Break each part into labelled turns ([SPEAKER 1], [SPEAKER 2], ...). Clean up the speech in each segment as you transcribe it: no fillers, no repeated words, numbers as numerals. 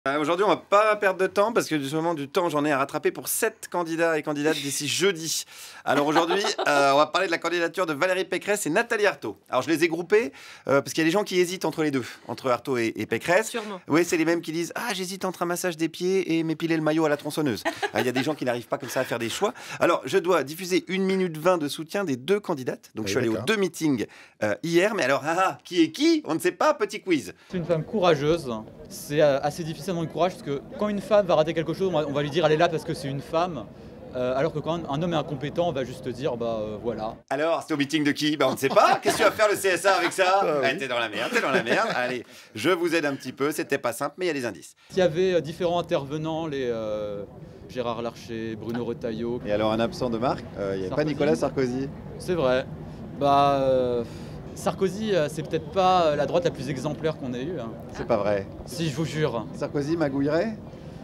[SPEAKER 1] Aujourd'hui, on va pas perdre de temps parce que justement du temps, j'en ai à rattraper pour 7 candidats et candidates d'ici jeudi. Alors aujourd'hui, on va parler de la candidature de Valérie Pécresse et Nathalie Arthaud. Alors je les ai groupés parce qu'il y a des gens qui hésitent entre les deux, entre Arthaud et Pécresse.
[SPEAKER 2] Sûrement.
[SPEAKER 1] Oui, c'est les mêmes qui disent « Ah, j'hésite entre un massage des pieds et m'épiler le maillot à la tronçonneuse ». Il y a des gens qui n'arrivent pas comme ça à faire des choix. Alors je dois diffuser 1 minute 20 de soutien des deux candidates. Donc je suis allé aux 2 meetings hier. Mais alors, qui est qui? On ne sait pas, petit quiz.
[SPEAKER 3] C'est une femme courageuse. C'est assez difficile d'avoir du courage parce que quand une femme va rater quelque chose, on va lui dire elle est là parce que c'est une femme. Alors que quand un homme est incompétent, on va juste dire voilà.
[SPEAKER 1] Alors, c'est au meeting de qui? On ne sait pas. Qu'est-ce que tu vas faire le CSA avec ça? T'es dans la merde, t'es dans la merde. Allez, je vous aide un petit peu. C'était pas simple, mais il y a des indices.
[SPEAKER 3] Il y avait différents intervenants, Gérard Larcher, Bruno Retailleau.
[SPEAKER 4] Et alors un absent de marque, il n'y avait pas Nicolas Sarkozy.
[SPEAKER 3] C'est vrai. Sarkozy, c'est peut-être pas la droite la plus exemplaire qu'on ait eue. Hein.
[SPEAKER 4] C'est pas vrai.
[SPEAKER 3] Si, je vous jure.
[SPEAKER 4] Sarkozy magouillerait?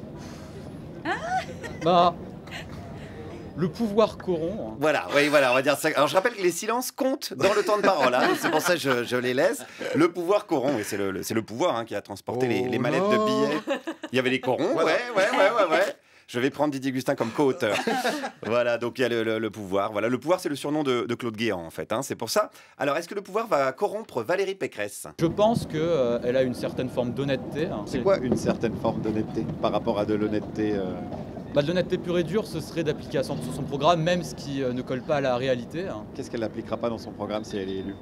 [SPEAKER 3] Le pouvoir corrompt.
[SPEAKER 1] Voilà, oui, voilà, on va dire ça. Alors je rappelle que les silences comptent dans le temps de parole, hein, c'est pour ça que je les laisse. Le pouvoir corrompt, et c'est le pouvoir qui a transporté les mallettes de billets. Il y avait les corrompts, ouais. Je vais prendre Didier Gustin comme co-auteur. Voilà, donc il y a le pouvoir. Voilà, le pouvoir, c'est le surnom de Claude Guéant, en fait. Hein, c'est pour ça. Alors, est-ce que le pouvoir va corrompre Valérie Pécresse?
[SPEAKER 3] Je pense qu'elle a une certaine forme d'honnêteté. Hein.
[SPEAKER 4] C'est quoi une certaine forme d'honnêteté par rapport à de l'honnêteté
[SPEAKER 3] De l'honnêteté pure et dure, ce serait d'appliquer à 100% son programme, même ce qui ne colle pas à la réalité. Hein.
[SPEAKER 4] Qu'est-ce qu'elle n'appliquera pas dans son programme si elle est élue?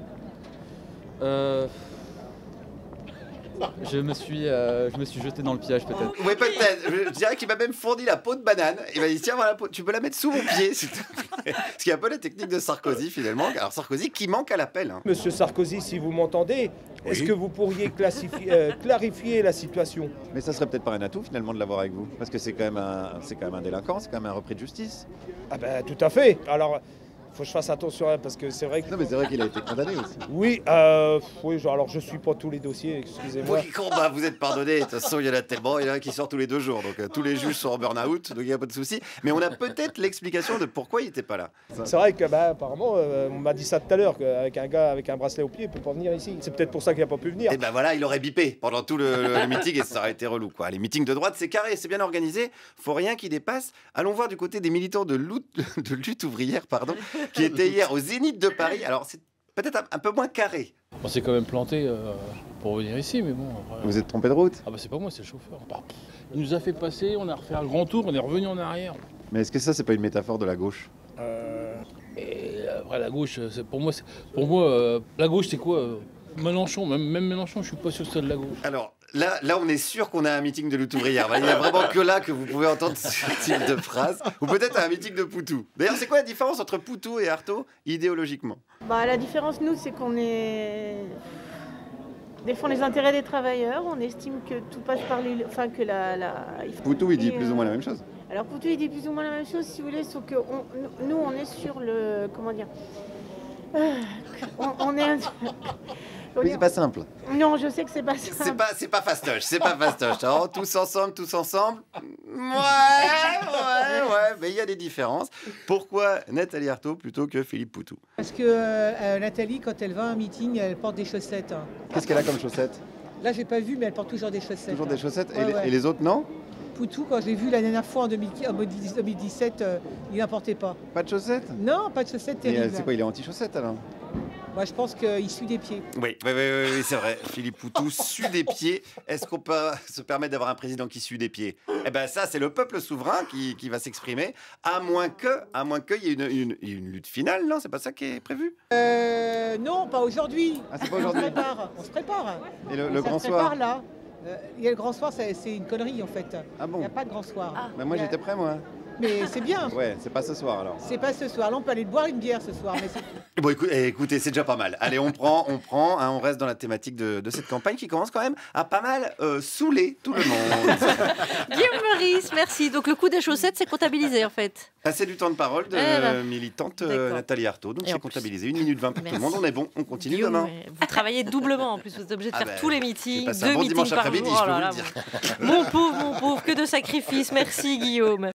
[SPEAKER 4] Je me suis jeté dans le piège peut-être.
[SPEAKER 1] Oui, peut-être. Je dirais qu'il m'a même fourni la peau de banane. Il m'a dit, tiens, voilà, tu peux la mettre sous mon pied, s'il te plaît. Ce qui est un peu la technique de Sarkozy, finalement. Alors, Sarkozy qui manque à l'appel. Hein.
[SPEAKER 5] Monsieur Sarkozy, si vous m'entendez, est-ce que vous pourriez clarifier la situation?
[SPEAKER 4] Mais ça serait peut-être pas un atout finalement de l'avoir avec vous. Parce que c'est quand même un délinquant, c'est quand même un repris de justice.
[SPEAKER 5] Ah ben tout à fait. Alors, faut que je fasse attention parce que c'est vrai que...
[SPEAKER 4] Non mais c'est vrai qu'il a été condamné aussi.
[SPEAKER 5] Oui, alors je suis pas tous les dossiers, excusez-moi.
[SPEAKER 1] Oui, vous êtes pardonné. De toute façon, il y en a tellement. Il y en a qui sort tous les 2 jours. Donc tous les juges sont en burn-out. Donc il n'y a pas de souci. Mais on a peut-être l'explication de pourquoi il n'était pas là.
[SPEAKER 5] C'est vrai que apparemment, on m'a dit ça tout à l'heure, qu'avec un gars avec un bracelet au pied, il ne peut pas venir ici. C'est peut-être pour ça qu'il n'a pas pu venir.
[SPEAKER 1] Et ben voilà, il aurait bipé pendant tout le meeting et ça aurait été relou, quoi. Les meetings de droite, c'est carré, c'est bien organisé. Faut rien qui dépasse. Allons voir du côté des militants de lutte ouvrière, qui étaient hier au Zénith de Paris. Alors c'est peut-être un peu moins carré.
[SPEAKER 6] On s'est quand même planté pour venir ici, mais bon...
[SPEAKER 4] Vous êtes trompé de route?
[SPEAKER 6] Ah bah c'est pas moi, c'est le chauffeur. Il nous a fait passer, on a refait un grand tour, on est revenu en arrière.
[SPEAKER 4] Mais est-ce que ça, c'est pas une métaphore de la gauche?
[SPEAKER 6] Et après la gauche, pour moi, la gauche c'est quoi Mélenchon, même Mélenchon, je suis pas sûr que c'est de la gauche.
[SPEAKER 1] Alors là, on est sûr qu'on a un meeting de lutte ouvrière. Il n'y a vraiment que là que vous pouvez entendre ce type de phrase. Ou peut-être un meeting de Poutou. D'ailleurs, c'est quoi la différence entre Poutou et Arthaud, idéologiquement?
[SPEAKER 2] La différence, nous, c'est qu'on défend les intérêts des travailleurs. On estime que tout passe par les... Enfin, que
[SPEAKER 4] Poutou, il dit plus ou moins la même chose.
[SPEAKER 2] Alors, Poutou, il dit plus ou moins la même chose, si vous voulez, sauf que nous, on est sur le... Comment dire on est...
[SPEAKER 4] Oui, c'est pas simple.
[SPEAKER 2] Non, je sais que c'est pas simple.
[SPEAKER 1] C'est pas fastoche, c'est pas fastoche. Alors, tous ensemble. Ouais, mais il y a des différences. Pourquoi Nathalie Arthaud plutôt que Philippe Poutou?
[SPEAKER 7] Parce que Nathalie, quand elle va à un meeting, elle porte des chaussettes.
[SPEAKER 4] Qu'est-ce qu'elle a comme chaussettes?
[SPEAKER 7] Là, j'ai pas vu, mais elle porte toujours des chaussettes.
[SPEAKER 4] Toujours des chaussettes?
[SPEAKER 7] Ouais.
[SPEAKER 4] Et les autres, non?
[SPEAKER 7] Poutou, quand je l'ai vu la dernière fois en 2017, il n'en portait pas.
[SPEAKER 4] Pas de chaussettes?
[SPEAKER 7] Non, pas de chaussettes terribles.
[SPEAKER 4] C'est quoi, il est anti-chaussettes alors?
[SPEAKER 7] Moi, je pense qu'il sue des pieds.
[SPEAKER 1] Oui, c'est vrai. Philippe Poutou sue des pieds. Est-ce qu'on peut se permettre d'avoir un président qui sue des pieds? Eh ben ça, c'est le peuple souverain qui va s'exprimer, à moins qu'il y ait une lutte finale, non? C'est pas ça qui est prévu?
[SPEAKER 7] Non, pas aujourd'hui.
[SPEAKER 4] Ah, c'est pas aujourd'hui.
[SPEAKER 7] On se prépare.
[SPEAKER 4] Et le grand
[SPEAKER 7] se prépare
[SPEAKER 4] soir
[SPEAKER 7] là. Il y a le grand soir, c'est une connerie en fait.
[SPEAKER 4] Ah bon?
[SPEAKER 7] Il n'y a pas de grand soir.
[SPEAKER 4] Ben moi, j'étais prêt, moi.
[SPEAKER 7] Mais c'est bien.
[SPEAKER 4] Ouais, c'est pas ce soir alors.
[SPEAKER 7] C'est pas ce soir. Là, on peut aller boire une bière ce soir. Mais
[SPEAKER 1] bon, écoutez, c'est déjà pas mal. Allez, on prend, hein, on reste dans la thématique de cette campagne qui commence quand même à pas mal saouler tout le monde.
[SPEAKER 2] Guillaume Meurice, merci. Donc le coup des chaussettes, c'est comptabilisé en fait.
[SPEAKER 1] C'est du temps de parole de militante Nathalie Arthaud. Donc c'est comptabilisé. 1 minute 20 pour tout le monde. On est bon, on continue
[SPEAKER 2] Guillaume,
[SPEAKER 1] demain.
[SPEAKER 2] Vous travaillez doublement en plus. Vous êtes obligé de faire tous les meetings. 2
[SPEAKER 1] un bon
[SPEAKER 2] meetings
[SPEAKER 1] dimanche
[SPEAKER 2] par
[SPEAKER 1] après-midi,
[SPEAKER 2] jour.
[SPEAKER 1] je peux vous le dire.
[SPEAKER 2] Mon pauvre, que de sacrifices. Merci Guillaume.